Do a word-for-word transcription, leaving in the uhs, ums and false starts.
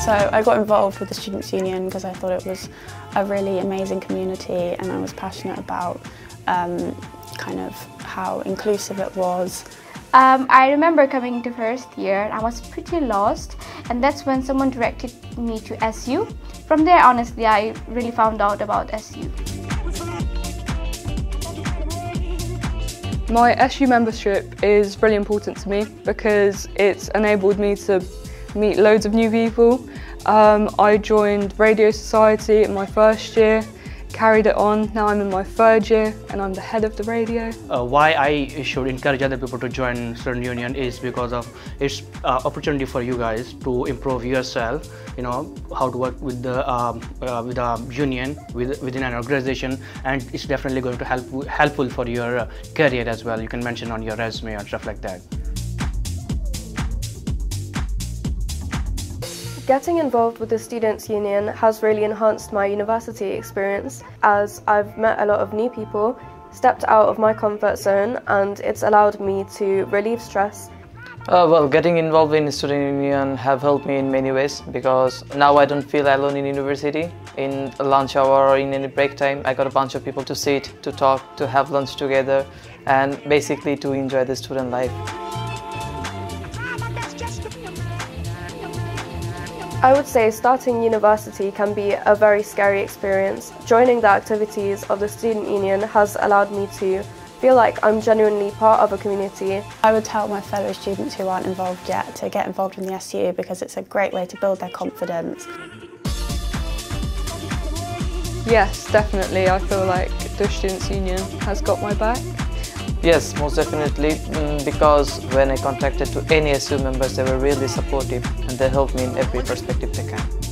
So I got involved with the Students' Union because I thought it was a really amazing community, and I was passionate about um, kind of how inclusive it was. Um, I remember coming into first year and I was pretty lost, and that's when someone directed me to S U. From there, honestly, I really found out about S U. My S U membership is really important to me because it's enabled me to meet loads of new people. Um, I joined Radio Society in my first year, carried it on. Now I'm in my third year and I'm the head of the radio. Uh, why I should encourage other people to join Student Union is because of its uh, opportunity for you guys to improve yourself. You know how to work with the um, uh, with a union with, within an organization, and it's definitely going to help helpful for your uh, career as well. You can mention on your resume and stuff like that. Getting involved with the Students' Union has really enhanced my university experience, as I've met a lot of new people, stepped out of my comfort zone, and it's allowed me to relieve stress. Uh, well, getting involved in the Student Union have helped me in many ways, because now I don't feel alone in university. In a lunch hour or in any break time, I got a bunch of people to sit, to talk, to have lunch together, and basically to enjoy the student life. I would say starting university can be a very scary experience. Joining the activities of the Student Union has allowed me to feel like I'm genuinely part of a community. I would tell my fellow students who aren't involved yet to get involved in the S U because it's a great way to build their confidence. Yes, definitely. I feel like the Students' Union has got my back. Yes, most definitely, because when I contacted to any S U members, they were really supportive and they helped me in every perspective they can.